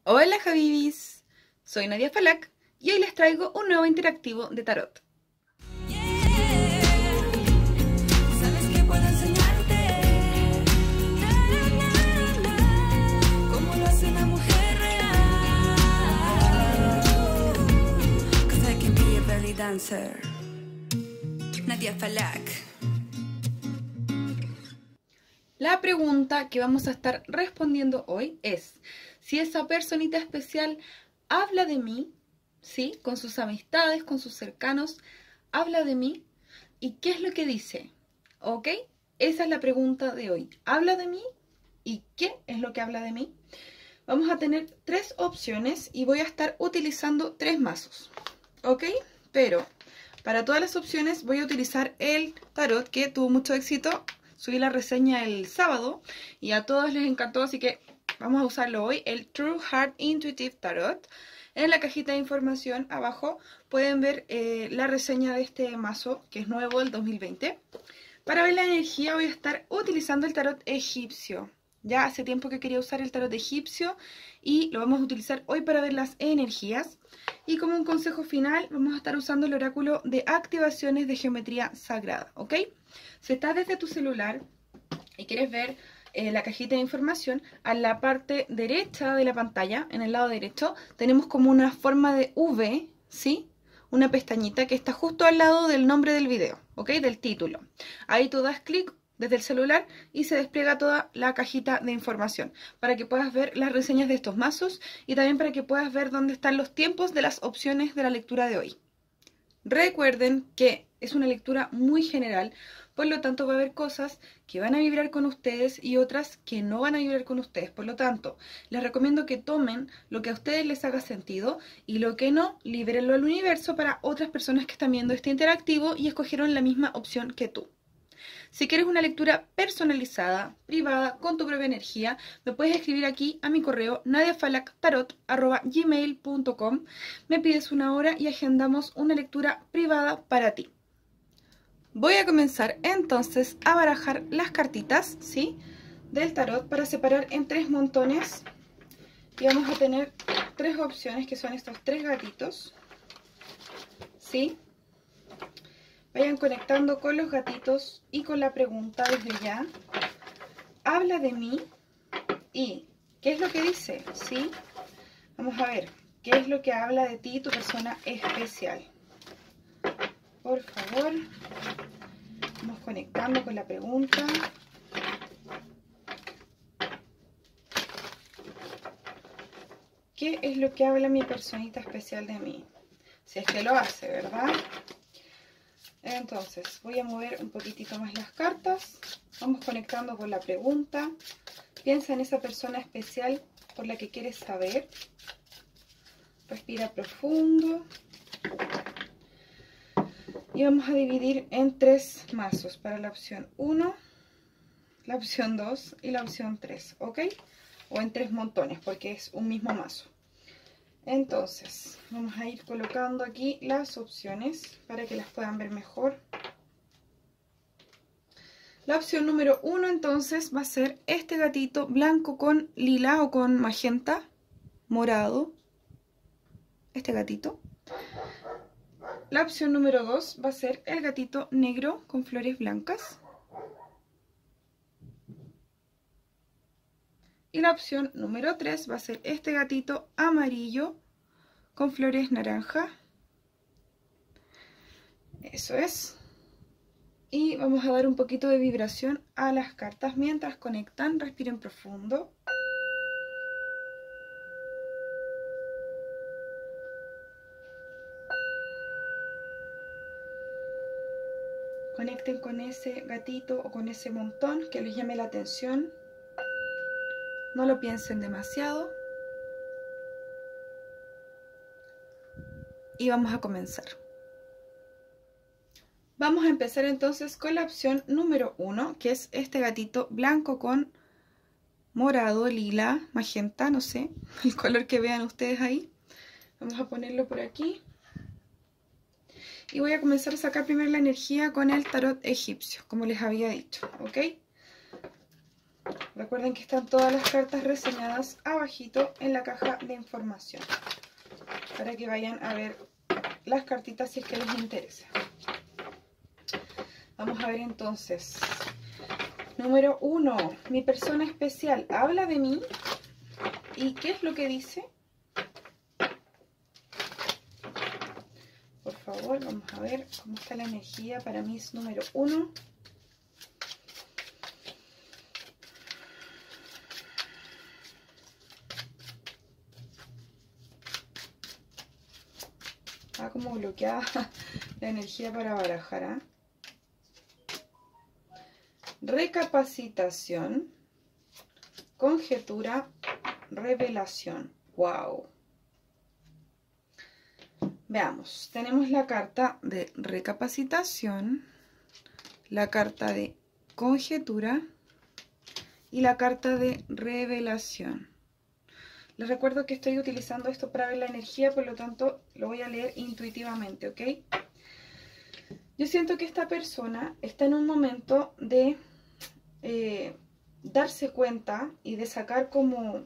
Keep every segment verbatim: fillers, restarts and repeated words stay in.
Hola Javibis, soy Nadia Falak y hoy les traigo un nuevo interactivo de tarot. Sabes que puedo enseñarte cómo lo hace una mujer real. 'Cause I can be a belly dancer. Nadia Falak. La pregunta que vamos a estar respondiendo hoy es si esa personita especial habla de mí, ¿sí? Con sus amistades, con sus cercanos, habla de mí y qué es lo que dice, ¿ok? Esa es la pregunta de hoy. ¿Habla de mí? ¿Y qué es lo que habla de mí? Vamos a tener tres opciones y voy a estar utilizando tres mazos, ¿ok? Pero para todas las opciones voy a utilizar el tarot que tuvo mucho éxito. Subí la reseña el sábado y a todos les encantó, así que vamos a usarlo hoy, el True Heart Intuitive Tarot. En la cajita de información abajo pueden ver eh, la reseña de este mazo, que es nuevo del dos mil veinte. Para ver la energía voy a estar utilizando el tarot egipcio. Ya hace tiempo que quería usar el tarot egipcio y lo vamos a utilizar hoy para ver las energías. Y como un consejo final vamos a estar usando el oráculo de activaciones de geometría sagrada, ¿ok? Si estás desde tu celular y quieres ver eh, la cajita de información, a la parte derecha de la pantalla, en el lado derecho, tenemos como una forma de V, ¿sí? Una pestañita que está justo al lado del nombre del video, ¿ok? Del título. Ahí tú das clic desde el celular y se despliega toda la cajita de información para que puedas ver las reseñas de estos mazos y también para que puedas ver dónde están los tiempos de las opciones de la lectura de hoy. Recuerden que es una lectura muy general, por lo tanto va a haber cosas que van a vibrar con ustedes y otras que no van a vibrar con ustedes. Por lo tanto, les recomiendo que tomen lo que a ustedes les haga sentido y lo que no, libérenlo al universo para otras personas que están viendo este interactivo y escogieron la misma opción que tú. Si quieres una lectura personalizada, privada, con tu propia energía, me puedes escribir aquí a mi correo nadiafalaktarot arroba gmail punto com. Me pides una hora y agendamos una lectura privada para ti. Voy a comenzar entonces a barajar las cartitas, ¿sí? Del tarot para separar en tres montones. Y vamos a tener tres opciones que son estos tres gatitos, ¿sí? Vayan conectando con los gatitos y con la pregunta desde ya. Habla de mí y ¿qué es lo que dice? ¿Sí? Vamos a ver, ¿qué es lo que habla de ti, tu persona especial? Por favor, vamos conectando con la pregunta. ¿Qué es lo que habla mi personita especial de mí? Si es que lo hace, ¿verdad? Entonces, voy a mover un poquitito más las cartas. Vamos conectando con la pregunta. Piensa en esa persona especial por la que quieres saber. Respira profundo. Y vamos a dividir en tres mazos para la opción uno, la opción dos y la opción tres, ¿ok? O en tres montones porque es un mismo mazo. Entonces, vamos a ir colocando aquí las opciones para que las puedan ver mejor. La opción número uno entonces va a ser este gatito blanco con lila o con magenta, morado. Este gatito. La opción número dos va a ser el gatito negro con flores blancas. Y la opción número tres va a ser este gatito amarillo con flores naranja. Eso es. Y vamos a dar un poquito de vibración a las cartas mientras conectan. Respiren profundo. Conecten con ese gatito o con ese montón que les llame la atención. No lo piensen demasiado. Y vamos a comenzar. Vamos a empezar entonces con la opción número uno, que es este gatito blanco con morado, lila, magenta, no sé, el color que vean ustedes ahí. Vamos a ponerlo por aquí. Y voy a comenzar a sacar primero la energía con el tarot egipcio, como les había dicho, ¿ok? Recuerden que están todas las cartas reseñadas abajito en la caja de información, para que vayan a ver las cartitas si es que les interesa. Vamos a ver entonces. Número uno. Mi persona especial habla de mí. ¿Y qué es lo que dice? Por favor, vamos a ver cómo está la energía. Para mí es número uno. Está como bloqueada la energía para barajar, ¿eh? Recapacitación, conjetura, revelación. Wow. Veamos, tenemos la carta de recapacitación, la carta de conjetura y la carta de revelación. Les recuerdo que estoy utilizando esto para ver la energía, por lo tanto lo voy a leer intuitivamente, ¿ok? Yo siento que esta persona está en un momento de eh, darse cuenta y de sacar como...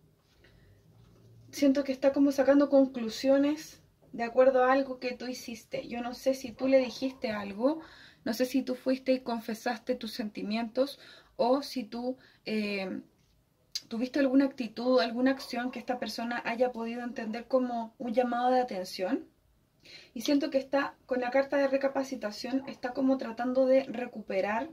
Siento que está como sacando conclusiones de acuerdo a algo que tú hiciste. Yo no sé si tú le dijiste algo, no sé si tú fuiste y confesaste tus sentimientos, o si tú eh, tuviste alguna actitud, alguna acción que esta persona haya podido entender como un llamado de atención. Y siento que está, con la carta de recapacitación, está como tratando de recuperar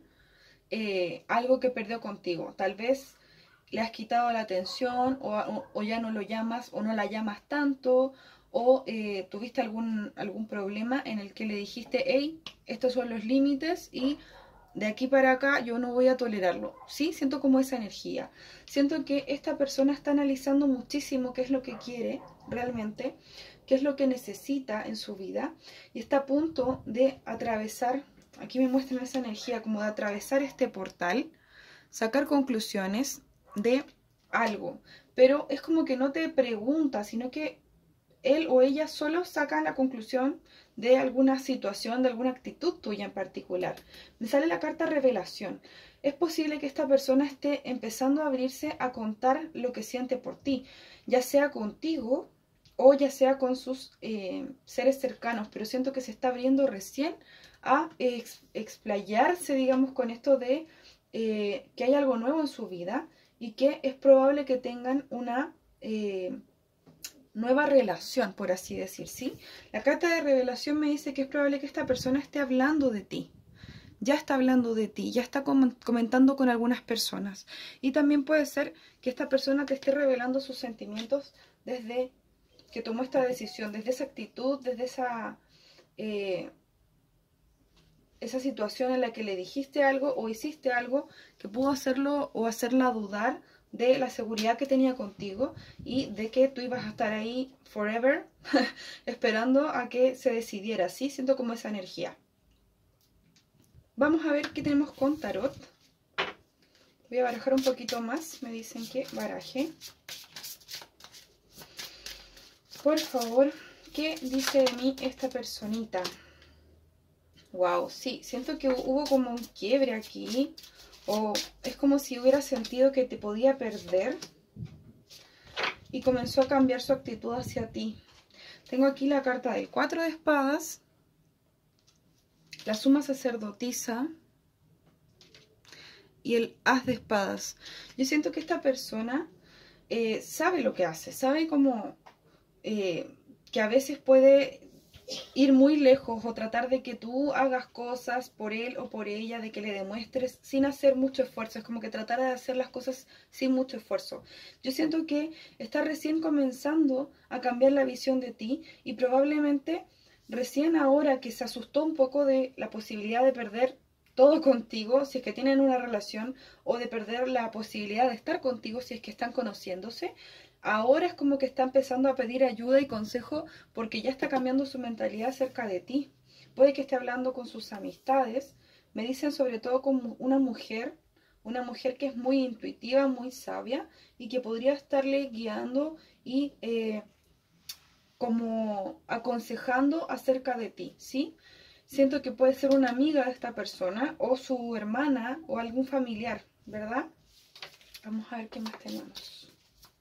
eh, algo que perdió contigo. Tal vez le has quitado la atención, o, o, o ya no lo llamas, o no la llamas tanto, o eh, tuviste algún, algún problema en el que le dijiste, hey, estos son los límites y de aquí para acá yo no voy a tolerarlo. Sí, siento como esa energía. Siento que esta persona está analizando muchísimo qué es lo que quiere realmente, qué es lo que necesita en su vida, y está a punto de atravesar, aquí me muestran esa energía como de atravesar este portal, sacar conclusiones de algo, pero es como que no te pregunta, sino que él o ella solo sacan la conclusión de alguna situación, de alguna actitud tuya en particular. Me sale la carta revelación. Es posible que esta persona esté empezando a abrirse a contar lo que siente por ti, ya sea contigo o ya sea con sus eh, seres cercanos, pero siento que se está abriendo recién a ex, explayarse, digamos, con esto de eh, que hay algo nuevo en su vida y que es probable que tengan una... Eh, nueva relación, por así decir, ¿sí? La carta de revelación me dice que es probable que esta persona esté hablando de ti. Ya está hablando de ti, ya está comentando con algunas personas. Y también puede ser que esta persona te esté revelando sus sentimientos desde que tomó esta decisión, desde esa actitud, desde esa, eh, esa situación en la que le dijiste algo o hiciste algo que pudo hacerlo o hacerla dudar de la seguridad que tenía contigo y de que tú ibas a estar ahí forever esperando a que se decidiera. Sí, siento como esa energía. Vamos a ver qué tenemos con tarot. Voy a barajar un poquito más. Me dicen que baraje. Por favor, ¿qué dice de mí esta personita? Wow, sí, siento que hubo como un quiebre aquí. O es como si hubiera sentido que te podía perder y comenzó a cambiar su actitud hacia ti. Tengo aquí la carta del cuatro de espadas, la suma sacerdotisa y el as de espadas. Yo siento que esta persona eh, sabe lo que hace, sabe como eh, que a veces puede ir muy lejos o tratar de que tú hagas cosas por él o por ella, de que le demuestres sin hacer mucho esfuerzo. Es como que tratar de hacer las cosas sin mucho esfuerzo. Yo siento que está recién comenzando a cambiar la visión de ti y probablemente recién ahora que se asustó un poco de la posibilidad de perder todo contigo, si es que tienen una relación, o de perder la posibilidad de estar contigo si es que están conociéndose, ahora es como que está empezando a pedir ayuda y consejo porque ya está cambiando su mentalidad acerca de ti. Puede que esté hablando con sus amistades. Me dicen sobre todo con una mujer, una mujer que es muy intuitiva, muy sabia y que podría estarle guiando y eh, como aconsejando acerca de ti, ¿sí? Siento que puede ser una amiga de esta persona o su hermana o algún familiar, ¿verdad? Vamos a ver qué más tenemos.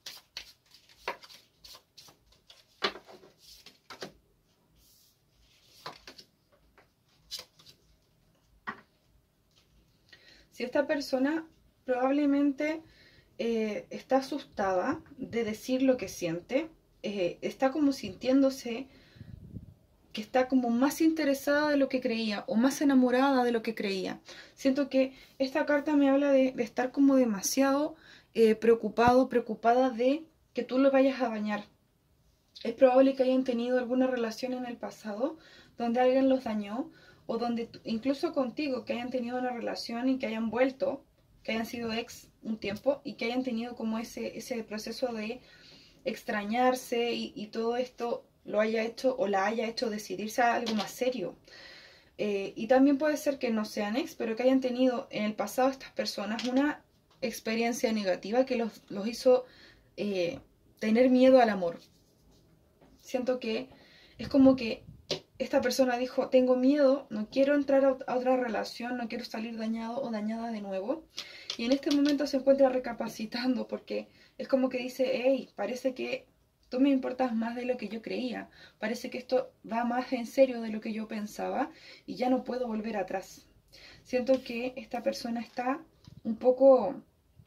Si esta persona probablemente eh, está asustada de decir lo que siente, eh, está como sintiéndose que está como más interesada de lo que creía o más enamorada de lo que creía. Siento que esta carta me habla de, de estar como demasiado eh, preocupado, preocupada de que tú lo vayas a dañar. Es probable que hayan tenido alguna relación en el pasado donde alguien los dañó o donde tú, incluso contigo, que hayan tenido una relación y que hayan vuelto, que hayan sido ex un tiempo y que hayan tenido como ese, ese proceso de extrañarse y, y todo esto lo haya hecho o la haya hecho decidirse a algo más serio. Eh, y también puede ser que no sean ex, pero que hayan tenido en el pasado estas personas una experiencia negativa que los, los hizo eh, tener miedo al amor. Siento que es como que esta persona dijo, tengo miedo, no quiero entrar a otra relación, no quiero salir dañado o dañada de nuevo. Y en este momento se encuentra recapacitando porque es como que dice, hey, parece que tú me importas más de lo que yo creía. Parece que esto va más en serio de lo que yo pensaba y ya no puedo volver atrás. Siento que esta persona está un poco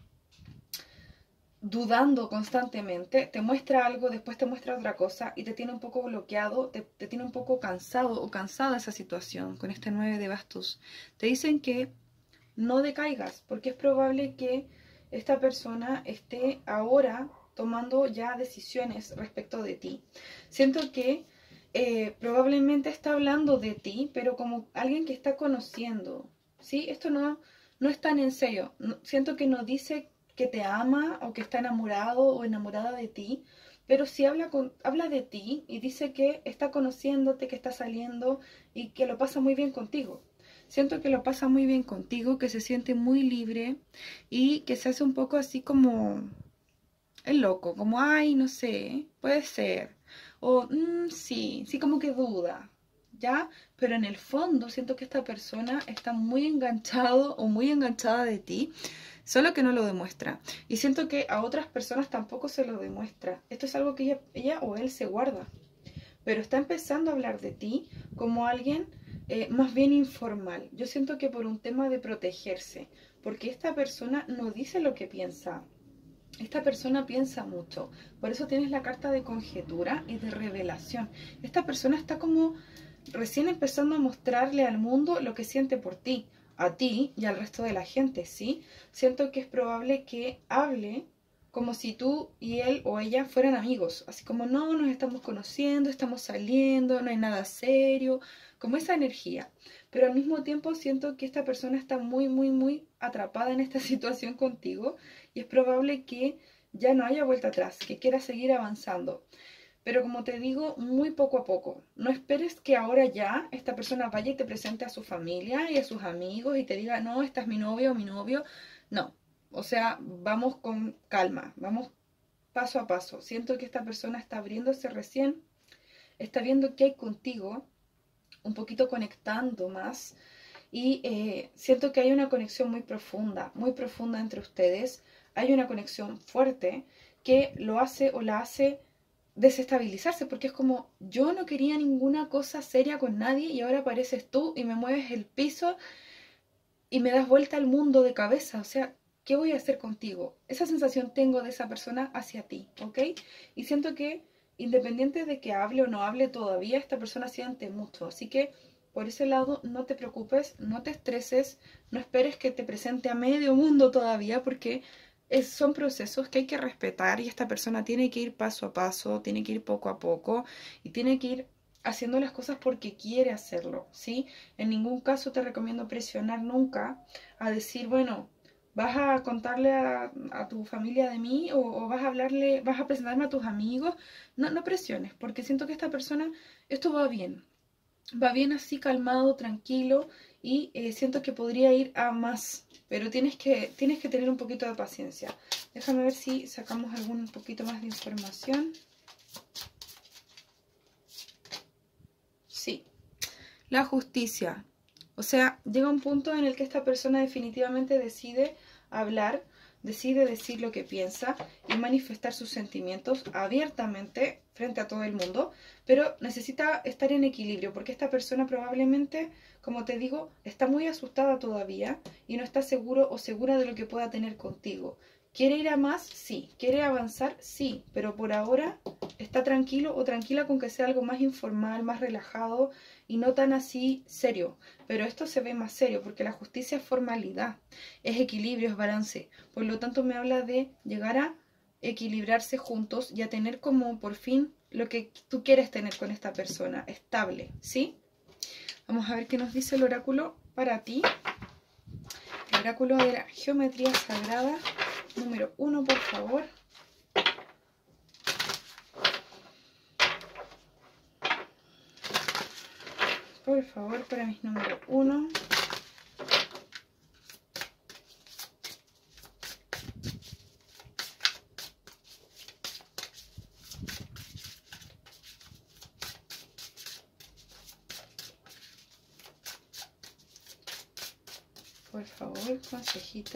dudando constantemente, te muestra algo, después te muestra otra cosa y te tiene un poco bloqueado, te, te tiene un poco cansado o cansada esa situación con este nueve de bastos. Te dicen que no decaigas porque es probable que esta persona esté ahora tomando ya decisiones respecto de ti. Siento que eh, probablemente está hablando de ti, pero como alguien que está conociendo, ¿sí? Esto no, no es tan en serio. No, siento que no dice que te ama o que está enamorado o enamorada de ti, pero sí habla, con, habla de ti y dice que está conociéndote, que está saliendo y que lo pasa muy bien contigo. Siento que lo pasa muy bien contigo, que se siente muy libre y que se hace un poco así como el loco, como, ay, no sé, puede ser. O, mmm, sí, sí como que duda, ¿ya? Pero en el fondo siento que esta persona está muy enganchado o muy enganchada de ti, solo que no lo demuestra. Y siento que a otras personas tampoco se lo demuestra. Esto es algo que ella, ella o él se guarda. Pero está empezando a hablar de ti como alguien eh, más bien informal. Yo siento que por un tema de protegerse, porque esta persona no dice lo que piensa. Esta persona piensa mucho, por eso tienes la carta de conjetura y de revelación. Esta persona está como recién empezando a mostrarle al mundo lo que siente por ti, a ti y al resto de la gente, ¿sí? Siento que es probable que hable como si tú y él o ella fueran amigos, así como no, nos estamos conociendo, estamos saliendo, no hay nada serio, como esa energía. Pero al mismo tiempo siento que esta persona está muy, muy, muy atrapada en esta situación contigo y es probable que ya no haya vuelta atrás, que quiera seguir avanzando. Pero como te digo, muy poco a poco. No esperes que ahora ya esta persona vaya y te presente a su familia y a sus amigos y te diga, no, esta es mi novia o mi novio. No, o sea, vamos con calma, vamos paso a paso. Siento que esta persona está abriéndose recién, está viendo qué hay contigo, un poquito conectando más y eh, siento que hay una conexión muy profunda, muy profunda entre ustedes. Hay una conexión fuerte que lo hace o la hace desestabilizarse, porque es como, yo no quería ninguna cosa seria con nadie y ahora apareces tú y me mueves el piso y me das vuelta al mundo de cabeza. O sea, ¿qué voy a hacer contigo? Esa sensación tengo de esa persona hacia ti, ¿ok? Y siento que independiente de que hable o no hable todavía, esta persona siente mucho. Así que por ese lado no te preocupes, no te estreses, no esperes que te presente a medio mundo todavía, porque es, son procesos que hay que respetar y esta persona tiene que ir paso a paso, tiene que ir poco a poco y tiene que ir haciendo las cosas porque quiere hacerlo, ¿sí? En ningún caso te recomiendo presionar nunca a decir, bueno, vas a contarle a, a tu familia de mí o, o vas a hablarle, vas a presentarme a tus amigos. No, no presiones, porque siento que esta persona, esto va bien, va bien así calmado, tranquilo y eh, siento que podría ir a más, pero tienes que, tienes que tener un poquito de paciencia. Déjame ver si sacamos algún poquito más de información. Sí, la justicia. O sea, llega un punto en el que esta persona definitivamente decide hablar decide decir lo que piensa y manifestar sus sentimientos abiertamente frente a todo el mundo, pero necesita estar en equilibrio porque esta persona probablemente, como te digo, está muy asustada todavía y no está seguro o segura de lo que pueda tener contigo. ¿Quiere ir a más? Sí. ¿Quiere avanzar? Sí. Pero por ahora está tranquilo o tranquila con que sea algo más informal, más relajado y no tan así serio. Pero esto se ve más serio porque la justicia es formalidad, es equilibrio, es balance. Por lo tanto me habla de llegar a equilibrarse juntos y a tener como por fin lo que tú quieres tener con esta persona, estable, ¿sí? Vamos a ver qué nos dice el oráculo para ti. El oráculo de la geometría sagrada. Número uno, por favor. Por favor, para mis número uno. Por favor, consejito.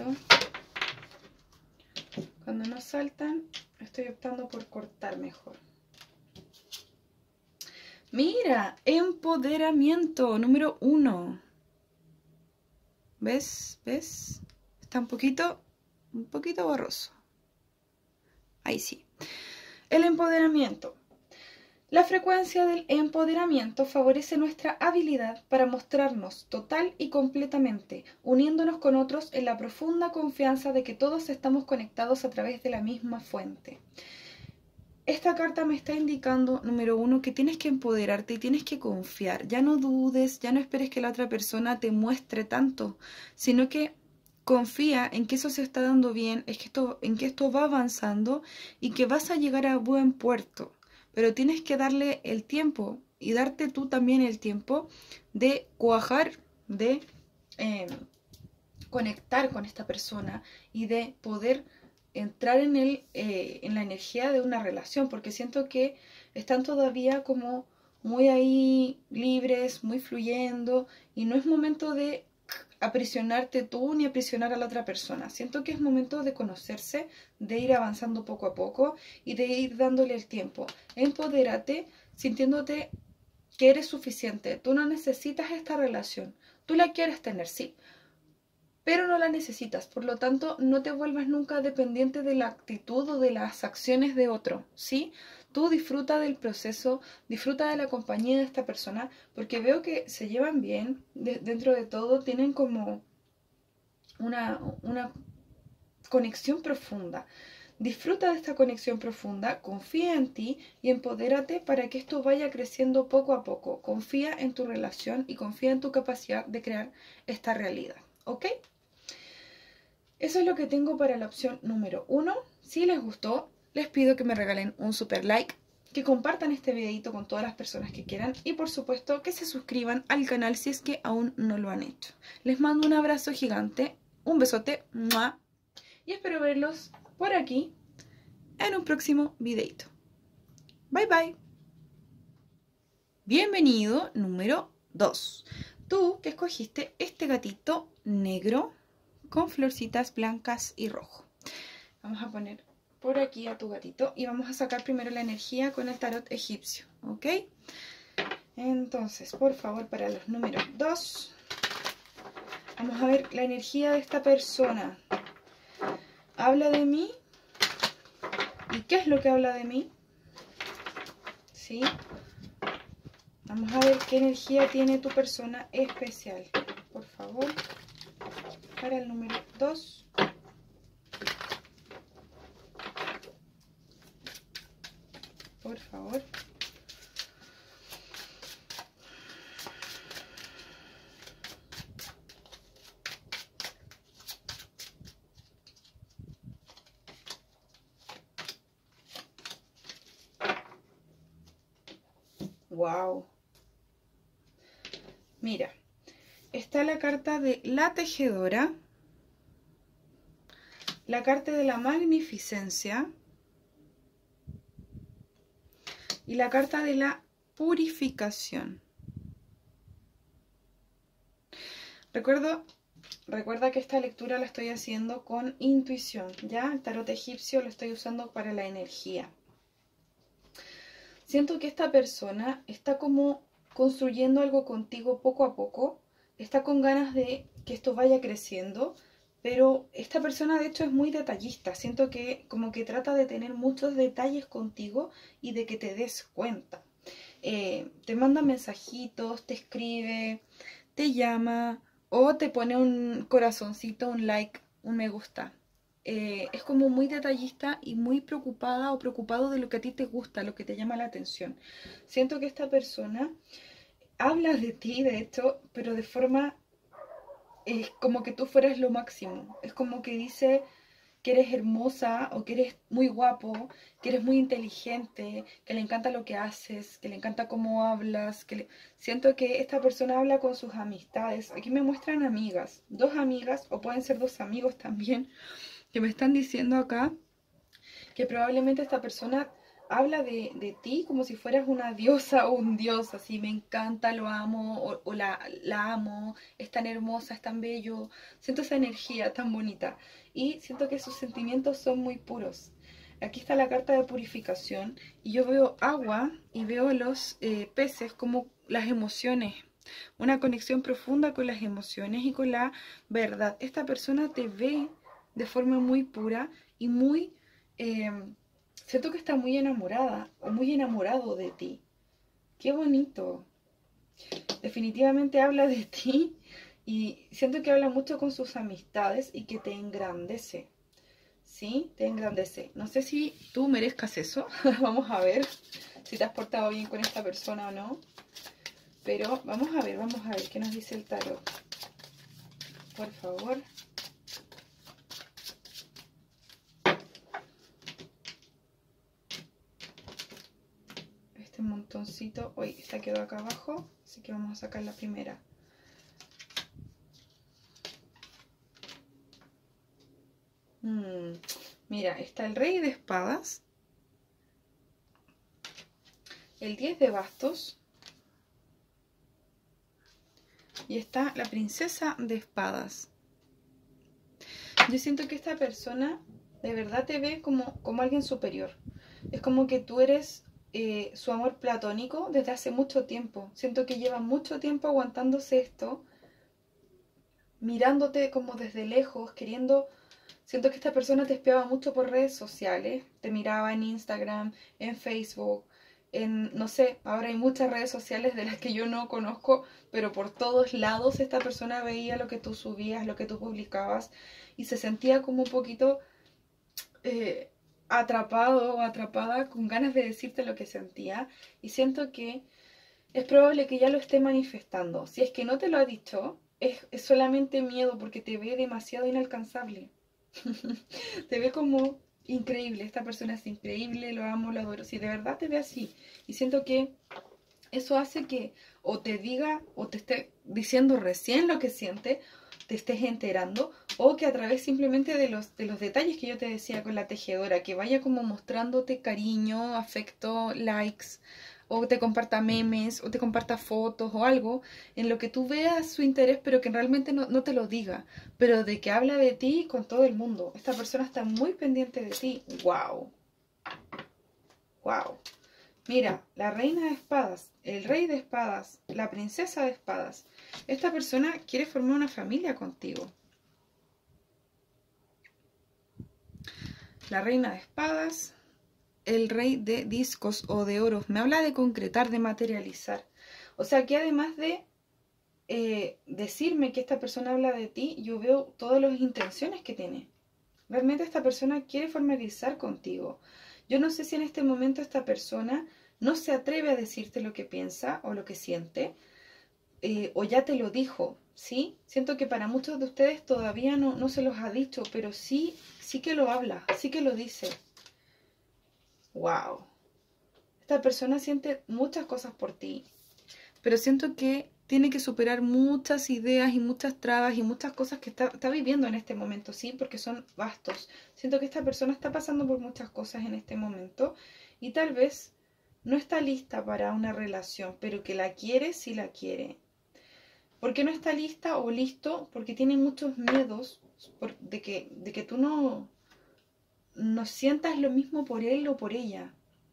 Cuando no saltan, estoy optando por cortar mejor. Mira, empoderamiento, número uno. ¿Ves? ¿Ves? Está un poquito, un poquito borroso. Ahí sí. El empoderamiento. La frecuencia del empoderamiento favorece nuestra habilidad para mostrarnos total y completamente, uniéndonos con otros en la profunda confianza de que todos estamos conectados a través de la misma fuente. Esta carta me está indicando, número uno, que tienes que empoderarte y tienes que confiar. Ya no dudes, ya no esperes que la otra persona te muestre tanto, sino que confía en que eso se está dando bien, es que esto, en que esto va avanzando y que vas a llegar a buen puerto. Pero tienes que darle el tiempo y darte tú también el tiempo de cuajar, de eh, conectar con esta persona y de poder entrar en, el, eh, en la energía de una relación, porque siento que están todavía como muy ahí libres, muy fluyendo, y no es momento de aprisionarte tú ni aprisionar a la otra persona. Siento que es momento de conocerse, de ir avanzando poco a poco y de ir dándole el tiempo. Empodérate sintiéndote que eres suficiente. Tú no necesitas esta relación. Tú la quieres tener, sí, pero no la necesitas. Por lo tanto, no te vuelvas nunca dependiente de la actitud o de las acciones de otro, ¿sí? Tú disfruta del proceso, disfruta de la compañía de esta persona, porque veo que se llevan bien, de, dentro de todo, tienen como una, una conexión profunda. Disfruta de esta conexión profunda, confía en ti y empodérate para que esto vaya creciendo poco a poco. Confía en tu relación y confía en tu capacidad de crear esta realidad, ¿ok? Eso es lo que tengo para la opción número uno. Si les gustó, les pido que me regalen un super like, que compartan este videito con todas las personas que quieran y por supuesto que se suscriban al canal si es que aún no lo han hecho. Les mando un abrazo gigante, un besote, ¡mua! Y espero verlos por aquí en un próximo videito. Bye bye. Bienvenido número dos. Tú que escogiste este gatito negro con florcitas blancas y rojo. Vamos a poner por aquí a tu gatito y vamos a sacar primero la energía con el tarot egipcio, ¿ok? Entonces, por favor, para los números dos, vamos a ver la energía de esta persona. ¿Habla de mí? ¿Y qué es lo que habla de mí? ¿Sí? Vamos a ver qué energía tiene tu persona especial. Por favor, para el número dos. Por favor. Wow. Mira, está la carta de la tejedora, la carta de la magnificencia y la carta de la purificación. Recuerdo recuerda que esta lectura la estoy haciendo con intuición, ¿ya? El tarot egipcio lo estoy usando para la energía. Siento que esta persona está como construyendo algo contigo poco a poco, está con ganas de que esto vaya creciendo, pero esta persona de hecho es muy detallista. Siento que como que trata de tener muchos detalles contigo y de que te des cuenta. Eh, te manda mensajitos, te escribe, te llama o te pone un corazoncito, un like, un me gusta. Eh, es como muy detallista y muy preocupada o preocupado de lo que a ti te gusta, lo que te llama la atención. Siento que esta persona habla de ti, de hecho, pero de forma es como que tú fueras lo máximo. Es como que dice que eres hermosa o que eres muy guapo, que eres muy inteligente, que le encanta lo que haces, que le encanta cómo hablas, que le... Siento que esta persona habla con sus amistades. Aquí me muestran amigas, dos amigas o pueden ser dos amigos también, que me están diciendo acá que probablemente esta persona habla de, de ti como si fueras una diosa o un dios, así me encanta, lo amo, o, o la, la amo, es tan hermosa, es tan bello, siento esa energía tan bonita y siento que sus sentimientos son muy puros. Aquí está la carta de purificación y yo veo agua y veo los eh, peces como las emociones, una conexión profunda con las emociones y con la verdad. Esta persona te ve de forma muy pura y muy... Eh, siento que está muy enamorada o muy enamorado de ti. Qué bonito. Definitivamente habla de ti y siento que habla mucho con sus amistades y que te engrandece. ¿Sí? Te engrandece. No sé si tú merezcas eso. Vamos a ver si te has portado bien con esta persona o no. Pero vamos a ver, vamos a ver qué nos dice el tarot. Por favor. Este montoncito, uy, esta quedó acá abajo, así que vamos a sacar la primera. Hmm, mira, está el rey de espadas, el diez de bastos y está la princesa de espadas. Yo siento que esta persona de verdad te ve como, como alguien superior. Es como que tú eres eh, su amor platónico desde hace mucho tiempo. Siento que lleva mucho tiempo aguantándose esto, mirándote como desde lejos, queriendo... Siento que esta persona te espiaba mucho por redes sociales, te miraba en Instagram, en Facebook, en, no sé, ahora hay muchas redes sociales de las que yo no conozco, pero por todos lados esta persona veía lo que tú subías, lo que tú publicabas y se sentía como un poquito eh, atrapado o atrapada con ganas de decirte lo que sentía y siento que es probable que ya lo esté manifestando. Si es que no te lo ha dicho, es, es solamente miedo porque te ve demasiado inalcanzable. Te ve como increíble, esta persona es increíble, lo amo, lo adoro. Si de verdad te ve así, y siento que eso hace que o te diga o te esté diciendo recién lo que siente, te estés enterando, o que a través simplemente de los, de los detalles que yo te decía con la tejedora, que vaya como mostrándote cariño, afecto, likes, o te comparta memes, o te comparta fotos o algo, en lo que tú veas su interés, pero que realmente no, no te lo diga, pero de que habla de ti con todo el mundo. Esta persona está muy pendiente de ti. ¡Wow! ¡Wow! Mira, la reina de espadas, el rey de espadas, la princesa de espadas. Esta persona quiere formar una familia contigo. La reina de espadas, el rey de discos o de oros. Me habla de concretar, de materializar. O sea que además de eh, decirme que esta persona habla de ti, yo veo todas las intenciones que tiene. Realmente esta persona quiere formalizar contigo. Yo no sé si en este momento esta persona no se atreve a decirte lo que piensa o lo que siente, eh, o ya te lo dijo, ¿sí? Siento que para muchos de ustedes todavía no, no se los ha dicho, pero sí, sí que lo habla, sí que lo dice. ¡Wow! Esta persona siente muchas cosas por ti, pero siento que tiene que superar muchas ideas y muchas trabas y muchas cosas que está, está viviendo en este momento, ¿sí? Porque son vastos. Siento que esta persona está pasando por muchas cosas en este momento y tal vez no está lista para una relación, pero que la quiere, sí la quiere. ¿Por qué no está lista o listo? Porque tiene muchos miedos por, de, que, de que tú no, no sientas lo mismo por él o por ella.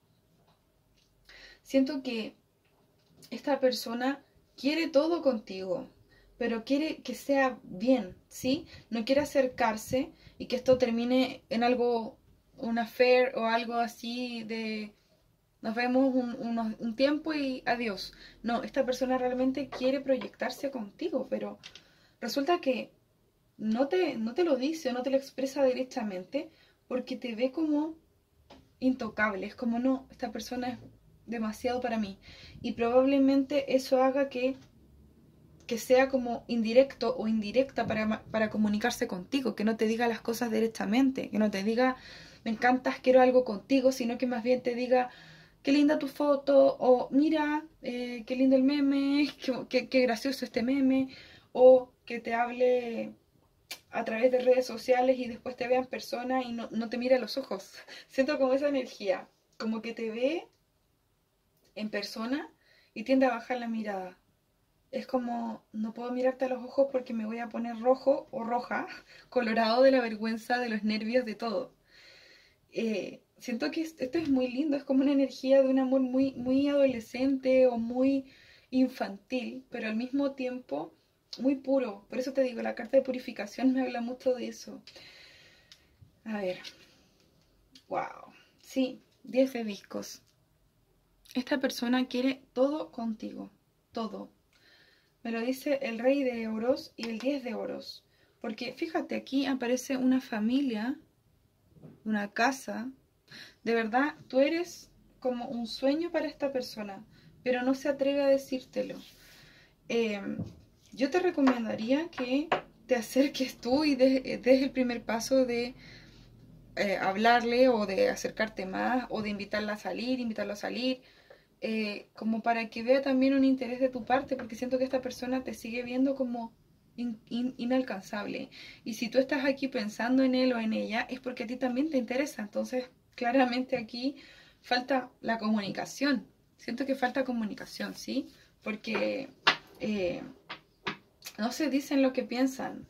Siento que esta persona quiere todo contigo, pero quiere que sea bien, ¿sí? No quiere acercarse y que esto termine en algo, un affair o algo así de nos vemos un, unos- un tiempo y adiós. No, esta persona realmente quiere proyectarse contigo, pero resulta que no te, no te lo dice o no te lo expresa directamente porque te ve como intocable. Es como, no, esta persona es demasiado para mí. Y probablemente eso haga que, que sea como indirecto o indirecta para, para comunicarse contigo, que no te diga las cosas directamente, que no te diga, me encantas, quiero algo contigo, sino que más bien te diga, qué linda tu foto, o mira, eh, qué lindo el meme, qué, qué, qué gracioso este meme, o que te hable a través de redes sociales y después te vea en persona y no, no te mira a los ojos. Siento como esa energía, como que te ve en persona y tiende a bajar la mirada. Es como, no puedo mirarte a los ojos porque me voy a poner rojo o roja, colorado de la vergüenza, de los nervios, de todo. Eh, siento que esto es muy lindo, es como una energía de un amor muy, muy adolescente o muy infantil, pero al mismo tiempo muy puro. Por eso te digo, la carta de purificación me habla mucho de eso. A ver, wow, sí, diez de discos. Esta persona quiere todo contigo, todo. Me lo dice el rey de oros y el diez de oros. Porque fíjate, aquí aparece una familia, una casa. De verdad, tú eres como un sueño para esta persona, pero no se atreve a decírtelo. Eh, yo te recomendaría que te acerques tú y des, des el primer paso de eh, hablarle o de acercarte más o de invitarla a salir, invitarlo a salir, eh, como para que vea también un interés de tu parte, porque siento que esta persona te sigue viendo como in, in, inalcanzable. Y si tú estás aquí pensando en él o en ella, es porque a ti también te interesa. Entonces, claramente aquí falta la comunicación. Siento que falta comunicación, ¿sí? Porque eh, no se dicen lo que piensan.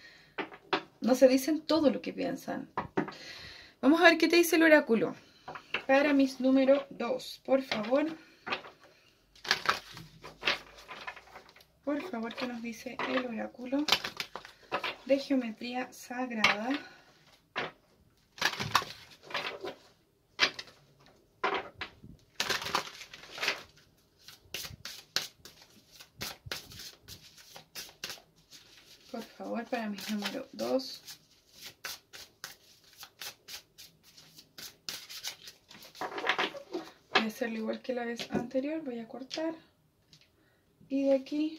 No se dicen todo lo que piensan. Vamos a ver qué te dice el oráculo. Para mis número dos, por favor. Por favor, ¿qué nos dice el oráculo de geometría sagrada? Por favor, para mi número dos. Voy a hacerlo igual que la vez anterior. Voy a cortar. Y de aquí,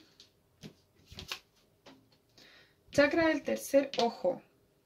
chakra del tercer ojo.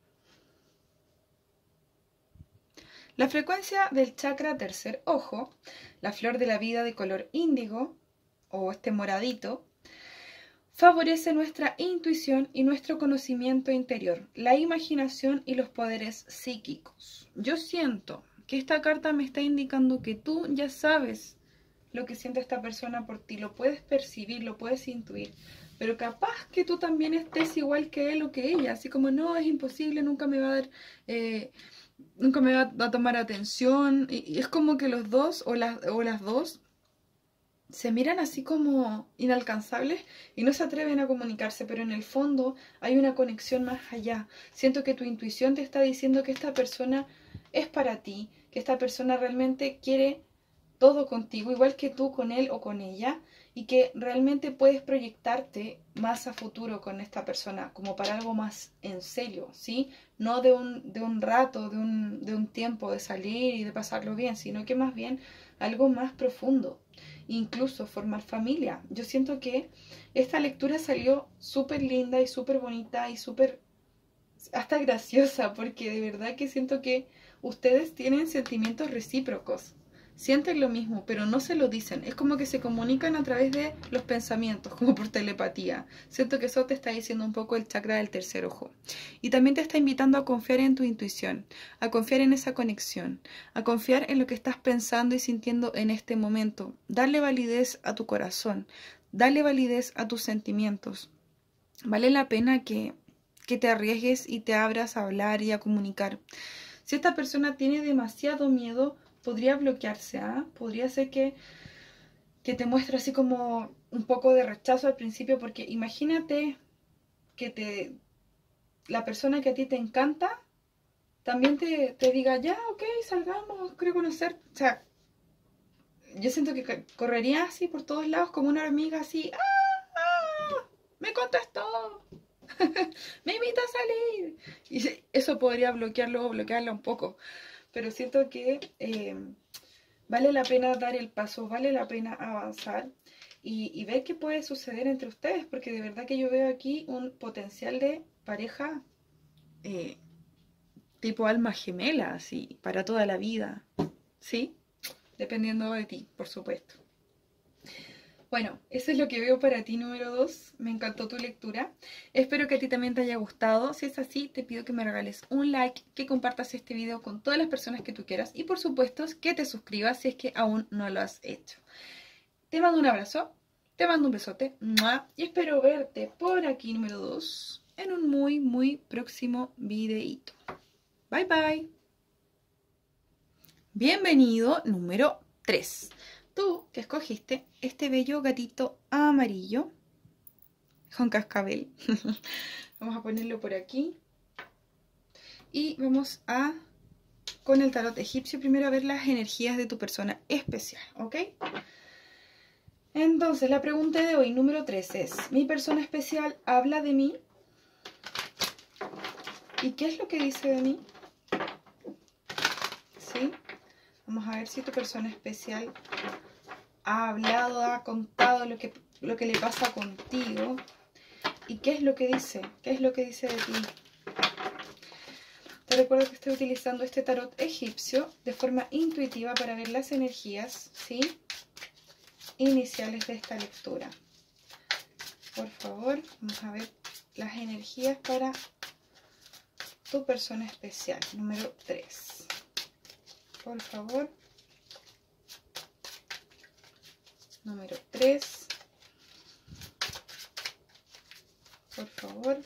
La frecuencia del chakra tercer ojo, la flor de la vida de color índigo, o este moradito, favorece nuestra intuición y nuestro conocimiento interior, la imaginación y los poderes psíquicos. Yo siento que esta carta me está indicando que tú ya sabes lo que siente esta persona por ti, lo puedes percibir, lo puedes intuir, pero capaz que tú también estés igual que él o que ella, así como no, es imposible, nunca me va a dar, eh, nunca me va a tomar atención, y, y es como que los dos o las, o las dos se miran así como inalcanzables y no se atreven a comunicarse, pero en el fondo hay una conexión más allá. Siento que tu intuición te está diciendo que esta persona es para ti, que esta persona realmente quiere todo contigo, igual que tú con él o con ella, y que realmente puedes proyectarte más a futuro con esta persona, como para algo más en serio, ¿sí? No de un, de un rato, de un, de un tiempo de salir y de pasarlo bien, sino que más bien algo más profundo, incluso formar familia. Yo siento que esta lectura salió súper linda y súper bonita y súper hasta graciosa, porque de verdad que siento que ustedes tienen sentimientos recíprocos. Sienten lo mismo, pero no se lo dicen. Es como que se comunican a través de los pensamientos, como por telepatía. Siento que eso te está diciendo un poco el chakra del tercer ojo. Y también te está invitando a confiar en tu intuición, a confiar en esa conexión, a confiar en lo que estás pensando y sintiendo en este momento. Darle validez a tu corazón. Dale validez a tus sentimientos. Vale la pena que, que te arriesgues y te abras a hablar y a comunicar. Si esta persona tiene demasiado miedo, podría bloquearse, ¿ah? Podría ser que, que te muestre así como un poco de rechazo al principio, porque imagínate que te, la persona que a ti te encanta también te, te diga, ya, ok, salgamos, quiero conocer. O sea, yo siento que correría así por todos lados como una hormiga así, ¡ah! ¡Ah! ¡Me contestó! ¡Me invita a salir! Y eso podría bloquearlo o bloquearla un poco. Pero siento que eh, vale la pena dar el paso, vale la pena avanzar y, y ver qué puede suceder entre ustedes, porque de verdad que yo veo aquí un potencial de pareja eh, tipo alma gemela, así, para toda la vida, ¿sí? Dependiendo de ti, por supuesto. Bueno, eso es lo que veo para ti, número dos. Me encantó tu lectura. Espero que a ti también te haya gustado. Si es así, te pido que me regales un like, que compartas este video con todas las personas que tú quieras y por supuesto que te suscribas si es que aún no lo has hecho. Te mando un abrazo, te mando un besote y espero verte por aquí, número dos, en un muy, muy próximo videíto. Bye, bye. Bienvenido, número tres. Tú que escogiste este bello gatito amarillo con cascabel. Vamos a ponerlo por aquí. Y vamos a, con el tarot egipcio, primero a ver las energías de tu persona especial, ¿ok? Entonces, la pregunta de hoy, número tres, es: ¿mi persona especial habla de mí? ¿Y qué es lo que dice de mí? ¿Sí? Vamos a ver si tu persona especial ha hablado, ha contado lo que, lo que le pasa contigo. ¿Y qué es lo que dice? ¿Qué es lo que dice de ti? Te recuerdo que estoy utilizando este tarot egipcio de forma intuitiva para ver las energías, ¿sí?, iniciales de esta lectura. Por favor, vamos a ver las energías para tu persona especial, número tres. Por favor. Número tres. Por favor.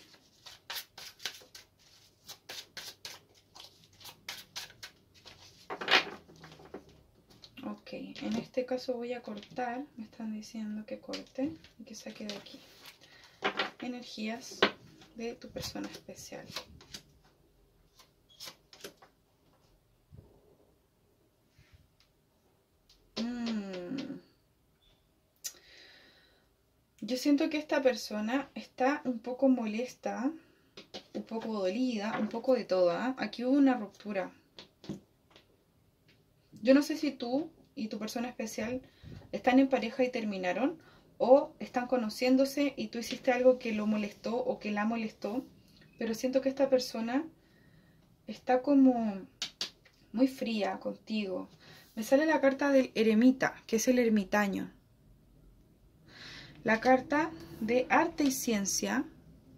Ok, en este caso voy a cortar. Me están diciendo que corte y que saque de aquí. Energías de tu persona especial. Mm. Yo siento que esta persona está un poco molesta, un poco dolida, un poco de todo, ¿eh? Aquí hubo una ruptura. Yo no sé si tú y tu persona especial están en pareja y terminaron, o están conociéndose y tú hiciste algo que lo molestó o que la molestó, pero siento que esta persona está como muy fría contigo. Me sale la carta del eremita, que es el ermitaño. La carta de arte y ciencia.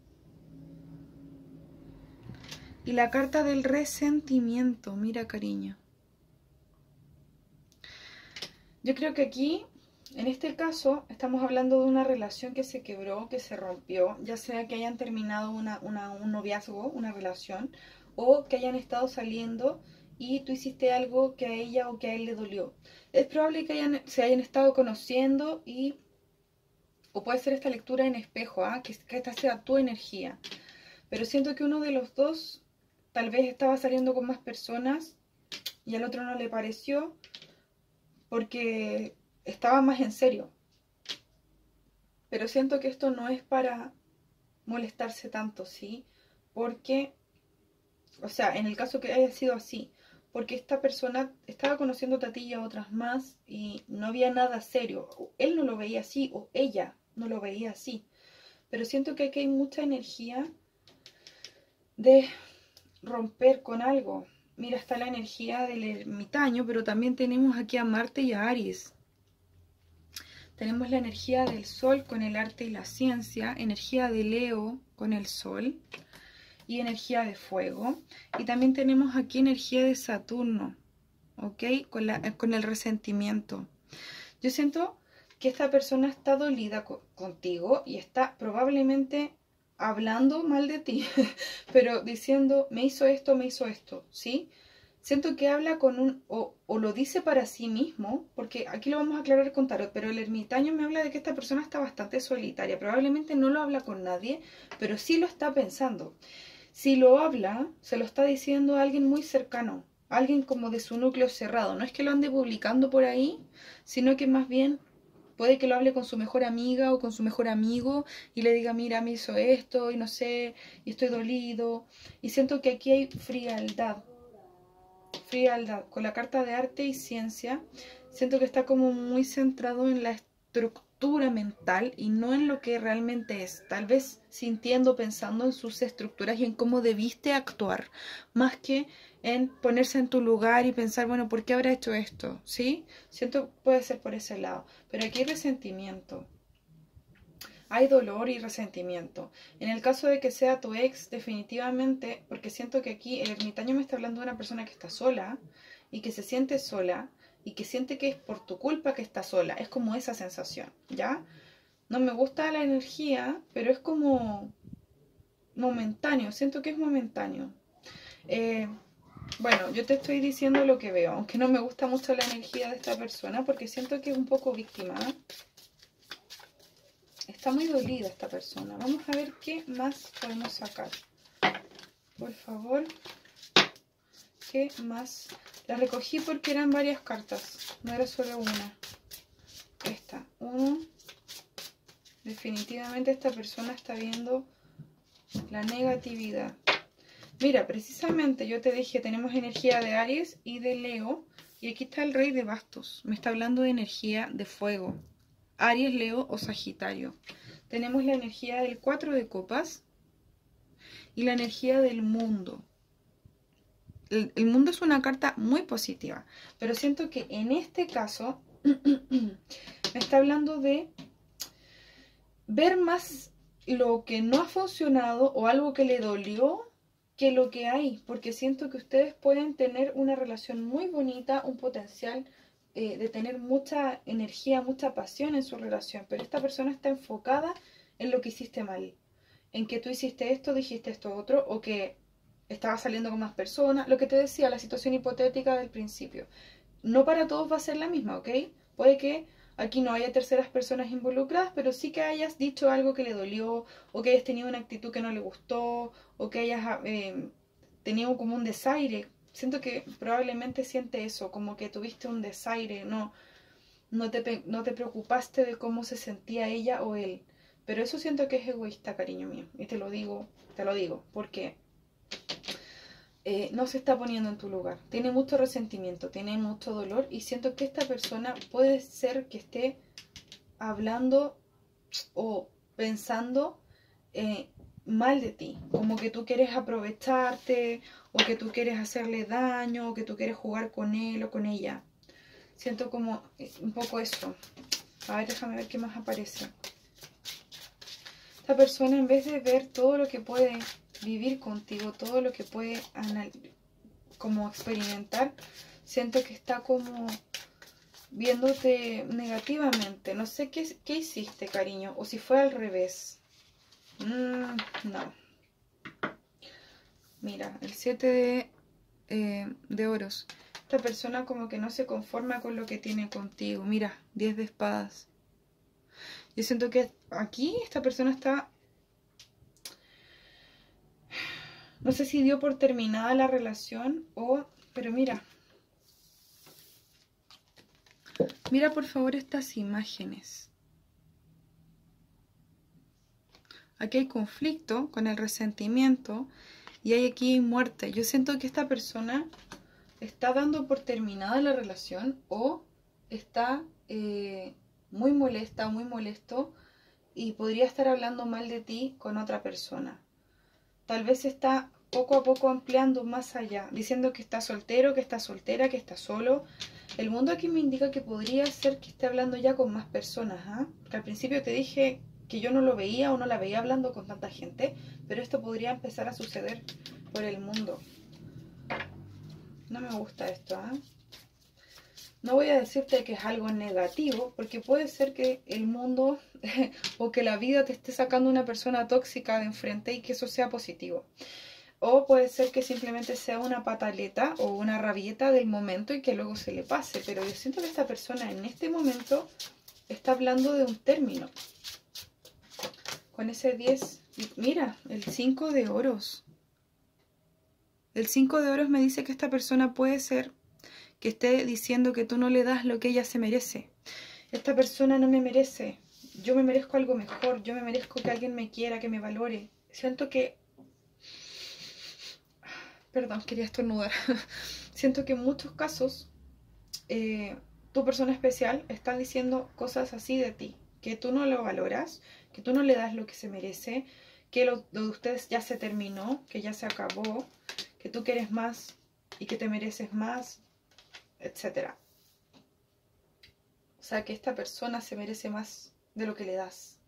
Y la carta del resentimiento. Mira, cariño. Yo creo que aquí, en este caso, estamos hablando de una relación que se quebró, que se rompió, ya sea que hayan terminado una, una, un noviazgo, una relación, o que hayan estado saliendo y tú hiciste algo que a ella o que a él le dolió. Es probable que hayan, se hayan estado conociendo y, o puede ser esta lectura en espejo, ¿eh? que, que esta sea tu energía. Pero siento que uno de los dos tal vez estaba saliendo con más personas y al otro no le pareció, porque estaba más en serio. Pero siento que esto no es para molestarse tanto, ¿sí? Porque, o sea, en el caso que haya sido así, porque esta persona estaba conociendo a ti y a otras más y no había nada serio. Él no lo veía así, o ella no lo veía así. Pero siento que aquí hay mucha energía de romper con algo. Mira, está la energía del ermitaño, pero también tenemos aquí a Marte y a Aries. Tenemos la energía del Sol con el arte y la ciencia, energía de Leo con el Sol y energía de fuego. Y también tenemos aquí energía de Saturno, ¿ok? Con, la, con el resentimiento. Yo siento que esta persona está dolida co contigo y está probablemente hablando mal de ti, pero diciendo, me hizo esto, me hizo esto, ¿sí? Siento que habla con un, o, o lo dice para sí mismo, porque aquí lo vamos a aclarar con tarot, pero el ermitaño me habla de que esta persona está bastante solitaria, probablemente no lo habla con nadie, pero sí lo está pensando. Si lo habla, se lo está diciendo a alguien muy cercano, alguien como de su núcleo cerrado, no es que lo ande publicando por ahí, sino que más bien puede que lo hable con su mejor amiga o con su mejor amigo y le diga, mira, me hizo esto y no sé, y estoy dolido. Y siento que aquí hay frialdad. Frialdad. Con la carta de arte y ciencia, siento que está como muy centrado en la estructura mental y no en lo que realmente es. Tal vez sintiendo, pensando en sus estructuras y en cómo debiste actuar, más que en ponerse en tu lugar y pensar, bueno, ¿por qué habrá hecho esto? ¿Sí? Siento que puede ser por ese lado. Pero aquí hay resentimiento. Hay dolor y resentimiento. En el caso de que sea tu ex, definitivamente, porque siento que aquí el ermitaño me está hablando de una persona que está sola y que se siente sola y que siente que es por tu culpa que está sola. Es como esa sensación, ¿ya? No me gusta la energía, pero es como momentáneo. Siento que es momentáneo. Eh, bueno, yo te estoy diciendo lo que veo, aunque no me gusta mucho la energía de esta persona porque siento que es un poco víctima. Está muy dolida esta persona. Vamos a ver qué más podemos sacar. Por favor. ¿Qué más? La recogí porque eran varias cartas. No era solo una. Esta. Uno. Definitivamente esta persona está viendo la negatividad. Mira, precisamente yo te dije, tenemos energía de Aries y de Leo. Y aquí está el rey de bastos. Me está hablando de energía de fuego. Aries, Leo o Sagitario. Tenemos la energía del cuatro de copas y la energía del mundo. El, el mundo es una carta muy positiva, pero siento que en este caso me está hablando de ver más lo que no ha funcionado o algo que le dolió que lo que hay, porque siento que ustedes pueden tener una relación muy bonita, un potencial eh, de tener mucha energía, mucha pasión en su relación, pero esta persona está enfocada en lo que hiciste mal, en que tú hiciste esto, dijiste esto otro, o que estabas saliendo con más personas, lo que te decía, la situación hipotética del principio. No para todos va a ser la misma, ¿ok? Puede que aquí no haya terceras personas involucradas, pero sí que hayas dicho algo que le dolió, o que hayas tenido una actitud que no le gustó, o que hayas eh, tenido como un desaire. Siento que probablemente siente eso, como que tuviste un desaire, no, no, te, no te preocupaste de cómo se sentía ella o él. Pero eso siento que es egoísta, cariño mío, y te lo digo, te lo digo, porque Eh, no se está poniendo en tu lugar. Tiene mucho resentimiento, tiene mucho dolor y siento que esta persona puede ser que esté hablando o pensando eh, mal de ti. Como que tú quieres aprovecharte o que tú quieres hacerle daño o que tú quieres jugar con él o con ella. Siento como eh, un poco eso. A ver, déjame ver qué más aparece. Esta persona, en vez de ver todo lo que puede vivir contigo, todo lo que puede como experimentar, siento que está como viéndote negativamente. No sé qué, qué hiciste, cariño, o si fue al revés. Mm, no. Mira, el siete de, eh, de oros. Esta persona como que no se conforma con lo que tiene contigo. Mira, diez de espadas. Yo siento que aquí esta persona está... No sé si dio por terminada la relación o... Pero mira. Mira por favor estas imágenes. Aquí hay conflicto con el resentimiento y hay aquí muerte. Yo siento que esta persona está dando por terminada la relación o está eh, muy molesta, muy molesto y podría estar hablando mal de ti con otra persona. Tal vez está poco a poco ampliando más allá, diciendo que está soltero, que está soltera, que está solo. El mundo aquí me indica que podría ser que esté hablando ya con más personas, ¿eh? Porque al principio te dije que yo no lo veía o no la veía hablando con tanta gente, pero esto podría empezar a suceder por el mundo. No me gusta esto, ¿eh? No voy a decirte que es algo negativo, porque puede ser que el mundo o que la vida te esté sacando una persona tóxica de enfrente y que eso sea positivo. O puede ser que simplemente sea una pataleta o una rabieta del momento y que luego se le pase. Pero yo siento que esta persona en este momento está hablando de un término. Con ese diez, mira, el cinco de oros. El cinco de oros me dice que esta persona puede ser que esté diciendo que tú no le das lo que ella se merece. Esta persona no me merece. Yo me merezco algo mejor. Yo me merezco que alguien me quiera, que me valore. Siento que... Perdón, quería estornudar. Siento que en muchos casos eh, tu persona especial está diciendo cosas así de ti. Que tú no lo valoras, que tú no le das lo que se merece, que lo, lo de ustedes ya se terminó, que ya se acabó, que tú quieres más y que te mereces más, etcétera. O sea, que esta persona se merece más de lo que le das.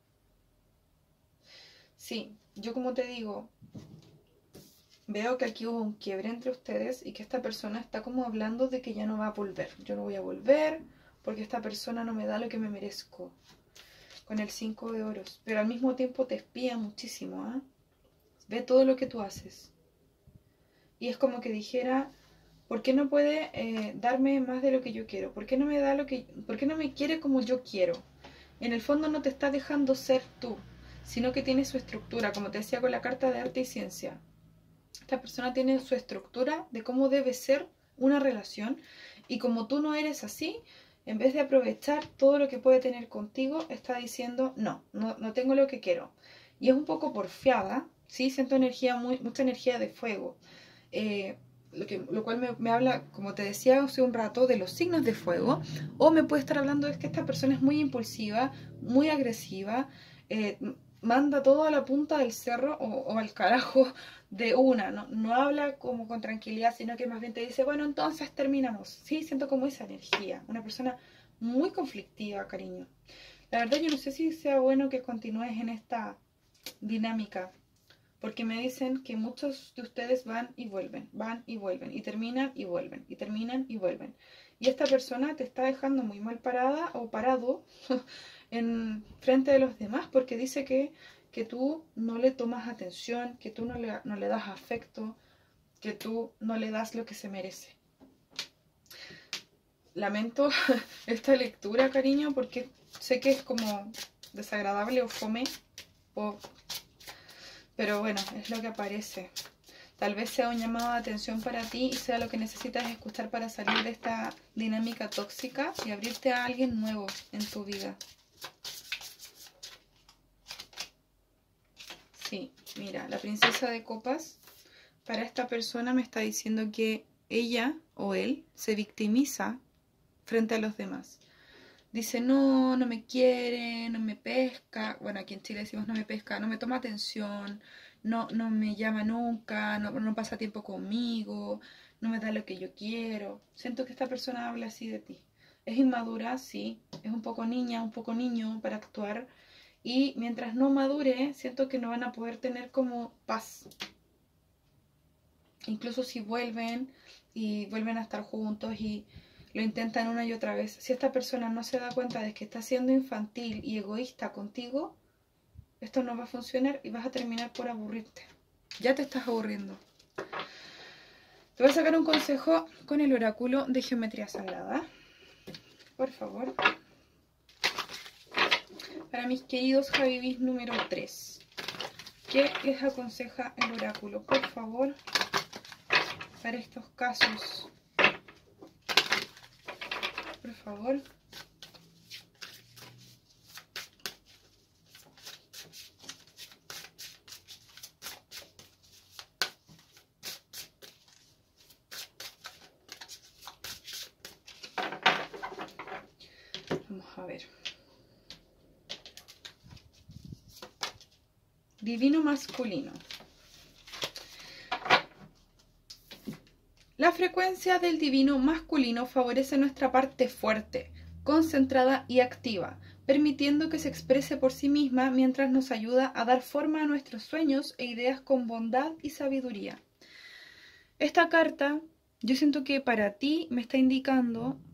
Sí, yo como te digo, veo que aquí hubo un quiebre entre ustedes y que esta persona está como hablando de que ya no va a volver. Yo no voy a volver porque esta persona no me da lo que me merezco. Con el cinco de oros. Pero al mismo tiempo te espía muchísimo, ¿eh? Ve todo lo que tú haces. Y es como que dijera... ¿Por qué no puede eh, darme más de lo que yo quiero? ¿Por qué no me da lo que, por qué no me quiere como yo quiero? En el fondo no te está dejando ser tú, sino que tiene su estructura, como te decía con la carta de arte y ciencia. Esta persona tiene su estructura de cómo debe ser una relación y como tú no eres así, en vez de aprovechar todo lo que puede tener contigo, está diciendo no, no, no tengo lo que quiero. Y es un poco porfiada, ¿sí? Siento energía, muy, mucha energía de fuego. Eh, Lo, que, lo cual me, me habla, como te decía hace un rato, de los signos de fuego, o me puede estar hablando de que esta persona es muy impulsiva, muy agresiva, eh, manda todo a la punta del cerro o, o al carajo de una, no, no habla como con tranquilidad, sino que más bien te dice, bueno, entonces terminamos. Sí, siento como esa energía, una persona muy conflictiva, cariño. La verdad yo no sé si sea bueno que continúes en esta dinámica, porque me dicen que muchos de ustedes van y vuelven, van y vuelven, y terminan y vuelven, y terminan y vuelven. Y esta persona te está dejando muy mal parada o parado en frente de los demás, porque dice que, que tú no le tomas atención, que tú no le, no le das afecto, que tú no le das lo que se merece. Lamento esta lectura, cariño, porque sé que es como desagradable o fome, o... pero bueno, es lo que aparece. Tal vez sea un llamado de atención para ti y sea lo que necesitas escuchar para salir de esta dinámica tóxica y abrirte a alguien nuevo en tu vida. Sí, mira, la princesa de copas para esta persona me está diciendo que ella o él se victimiza frente a los demás. Dice, no, no me quiere, no me pesca. Bueno, aquí en Chile decimos no me pesca, no me toma atención, no, no me llama nunca, no, no pasa tiempo conmigo, no me da lo que yo quiero. Siento que esta persona habla así de ti. Es inmadura, sí, es un poco niña, un poco niño para actuar. Y mientras no madure, siento que no van a poder tener como paz. Incluso si vuelven y vuelven a estar juntos y lo intentan una y otra vez. Si esta persona no se da cuenta de que está siendo infantil y egoísta contigo, esto no va a funcionar y vas a terminar por aburrirte. Ya te estás aburriendo. Te voy a sacar un consejo con el oráculo de geometría sagrada. Por favor. Para mis queridos Javibis número tres. ¿Qué les aconseja el oráculo? Por favor, para estos casos. Por favor. Vamos a ver. Divino masculino. La frecuencia del divino masculino favorece nuestra parte fuerte, concentrada y activa, permitiendo que se exprese por sí misma mientras nos ayuda a dar forma a nuestros sueños e ideas con bondad y sabiduría. Esta carta, yo siento que para ti me está indicando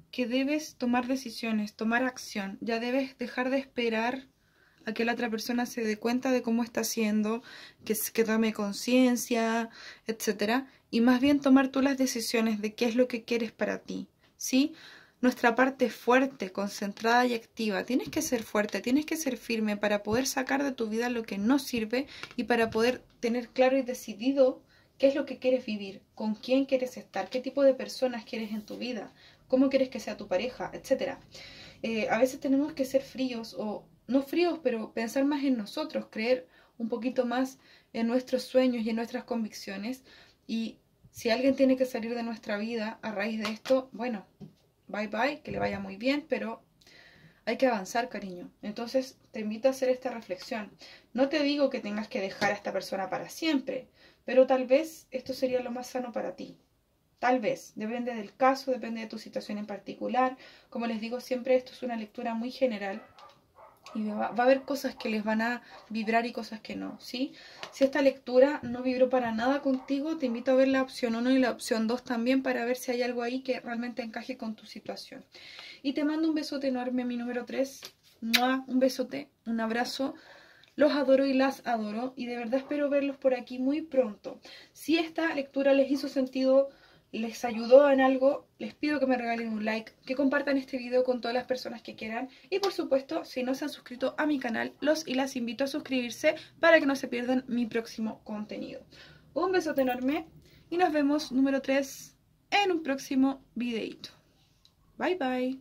que debes tomar decisiones, tomar acción. Ya debes dejar de esperar a que la otra persona se dé cuenta de cómo está haciendo, que, que tome conciencia, etcétera. Y más bien tomar tú las decisiones de qué es lo que quieres para ti, ¿sí? Nuestra parte fuerte, concentrada y activa. Tienes que ser fuerte, tienes que ser firme para poder sacar de tu vida lo que no sirve y para poder tener claro y decidido qué es lo que quieres vivir, con quién quieres estar, qué tipo de personas quieres en tu vida, cómo quieres que sea tu pareja, etcétera. Eh, a veces tenemos que ser fríos o no fríos, pero pensar más en nosotros, creer un poquito más en nuestros sueños y en nuestras convicciones. Y si alguien tiene que salir de nuestra vida a raíz de esto, bueno, bye bye, que le vaya muy bien, pero hay que avanzar, cariño. Entonces te invito a hacer esta reflexión. No te digo que tengas que dejar a esta persona para siempre, pero tal vez esto sería lo más sano para ti. Tal vez, depende del caso, depende de tu situación en particular. Como les digo siempre, esto es una lectura muy general. Y va, va a haber cosas que les van a vibrar y cosas que no, ¿sí? Si esta lectura no vibró para nada contigo, te invito a ver la opción uno y la opción dos también para ver si hay algo ahí que realmente encaje con tu situación. Y te mando un besote enorme, mi número tres. ¡Mua! Un besote, un abrazo. Los adoro y las adoro y de verdad espero verlos por aquí muy pronto. Si esta lectura les hizo sentido, les ayudó en algo, les pido que me regalen un like, que compartan este video con todas las personas que quieran y por supuesto, si no se han suscrito a mi canal, los y las invito a suscribirse para que no se pierdan mi próximo contenido. Un besote enorme y nos vemos, número tres, en un próximo videito. Bye bye.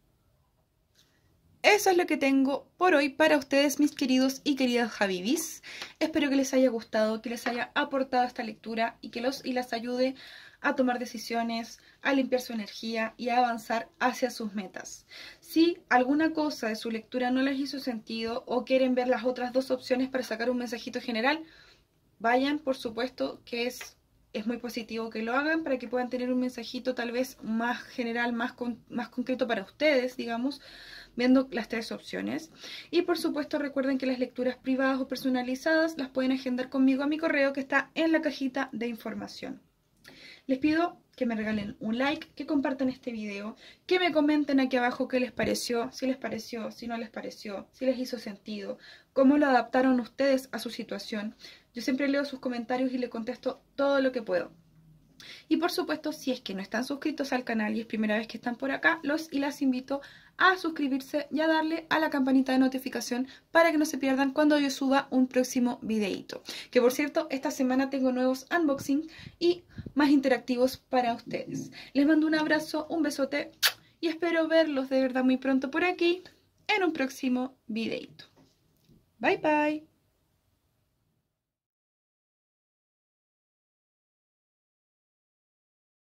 Eso es lo que tengo por hoy para ustedes, mis queridos y queridas Habibis. Espero que les haya gustado, que les haya aportado esta lectura y que los y las ayude a tomar decisiones, a limpiar su energía y a avanzar hacia sus metas. Si alguna cosa de su lectura no les hizo sentido o quieren ver las otras dos opciones para sacar un mensajito general, vayan, por supuesto, que es, es muy positivo que lo hagan para que puedan tener un mensajito tal vez más general, más, con, más concreto para ustedes, digamos, viendo las tres opciones. Y por supuesto recuerden que las lecturas privadas o personalizadas las pueden agendar conmigo a mi correo que está en la cajita de información. Les pido que me regalen un like, que compartan este video, que me comenten aquí abajo qué les pareció, si les pareció, si no les pareció, si les hizo sentido, cómo lo adaptaron ustedes a su situación. Yo siempre leo sus comentarios y le contesto todo lo que puedo. Y por supuesto, si es que no están suscritos al canal y es primera vez que están por acá, los y las invito a suscribirse y a darle a la campanita de notificación para que no se pierdan cuando yo suba un próximo videito. Que por cierto, esta semana tengo nuevos unboxing y más interactivos para ustedes. Les mando un abrazo, un besote y espero verlos de verdad muy pronto por aquí en un próximo videito. Bye bye.